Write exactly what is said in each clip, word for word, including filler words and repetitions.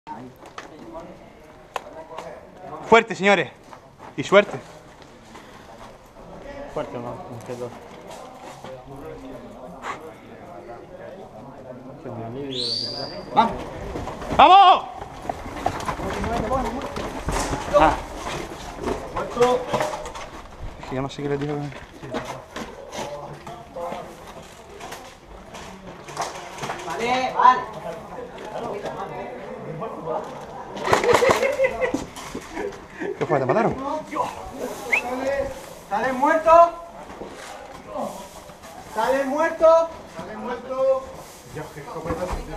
Fuerte, señores. Y suerte. Fuerte, ¿no? Entre dos. ¡Vamos! ¡Vamos! Ah. Es que yo no sé qué le digo. Vale, vale. ¿Qué fue? ¿Te mataron? Sale muerto. Sale muerto. Sale muerto. Dios, qué escopetazo, tío.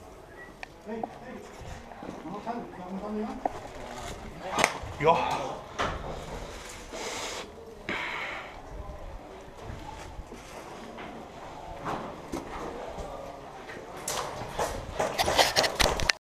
Dios.